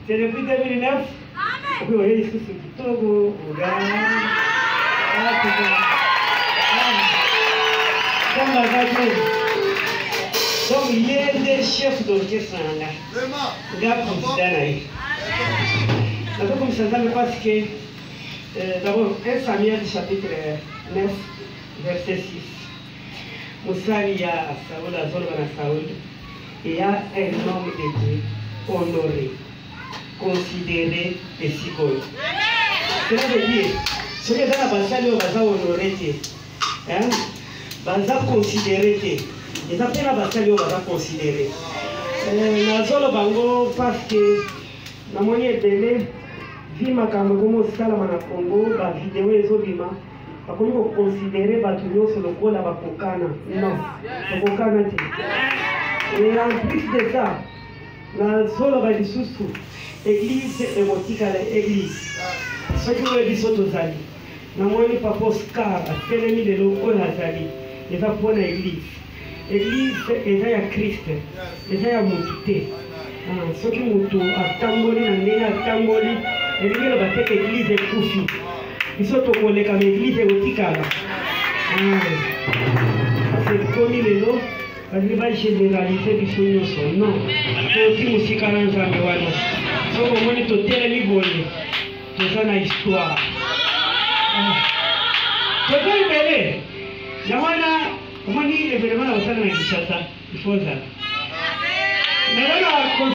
C'est depuis 2009. Oui, c'est tout. Donc, il y a des chefs d'orchestre là. Comme ça, parce que d'abord, 1 Samuel chapitre 9, verset 6. Moussali y a Saoul, Azolbana Saoul, il y a un homme de Dieu honoré, considéré et si bon. Cela veut dire, ce que dans la bataille, on va honorer, on va considérer. Et après la bataille, on va considérer. Nazolo bango parce que na moni ebele vi makambo gomo sala mana Congo ba vidéo ezobima bakomi ko considérer batu nyonso lokola bakokana non bakokana te. Et en plus de ça nazolo ba lisusu église émotique à l'église ce qui veut dire tozali na moni papa Oscar atelemi lelo oyo azali eza mpona église. L'église est à Christ, est à Moutité. Ce qui moutou a tamboli, a tamboli, et il y a l'église est couffée. Ils sont au collègue à l'église et au Tikala. C'est comme il est là, parce qu'il va généraliser du son. Non, c'est aussi musical en Zambiwano. So, au moins, tu es libre. Tu es dans l'histoire. Tu es libéré. Comment dire l'événement à la salle de Kinshasa? Il faut ça.